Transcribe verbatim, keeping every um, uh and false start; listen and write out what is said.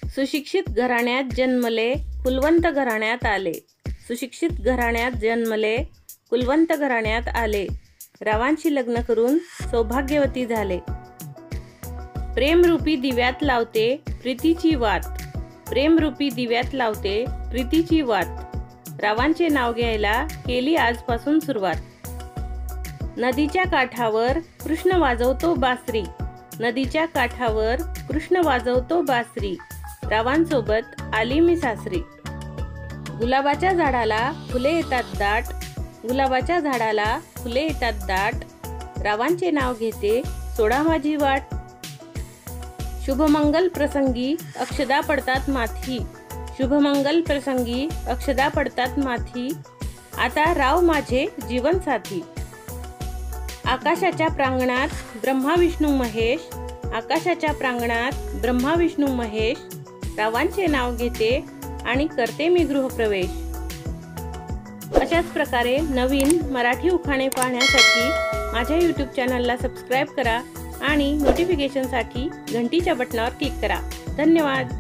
सुशिक्षित घराण्यात जन्मले, कुलवंत घराण्यात आले. सुशिक्षित घराण्यात जन्मले, कुलवंत घराण्यात आले. रावांशी लग्न करून सौभाग्यवती झाले. प्रेमरूपी दिव्यात लावते प्रीतीची वात. प्रेमरूपी दिव्यात लावते प्रीतीची वात. रावांचे नाव घ्यायला केली आजपासून सुरुवात. नदीच्या काठावर कृष्ण वाजवतो बासरी. नदीच्या काठावर कृष्ण वाजवतो बासरी. रावांसोबत आली मी सासरी. गुलाबाच्या झाडाला फुले येतात दाट. गुलाबाच्या झाडाला फुले येतात दाट. रावांचे नाव घेते सोडा माझी वाट. शुभमंगल प्रसंगी अक्षदा पडतात माथी. शुभमंगल प्रसंगी अक्षदा पडतात माथी. आता राव माझे जीवनसाथी. आकाशाच्या प्रांगणात ब्रह्मा विष्णू महेश. आकाशाच्या प्रांगणात ब्रह्मा विष्णू महेश. रावांचे नाव घेते आणि करते मी गृहप्रवेश. अशाच प्रकारे नवीन मराठी उखाणे पाहण्यासाठी माझ्या यूट्यूब चॅनलला सबस्क्राईब करा आणि नोटिफिकेशनसाठी घंटीच्या बटनावर क्लिक करा. धन्यवाद.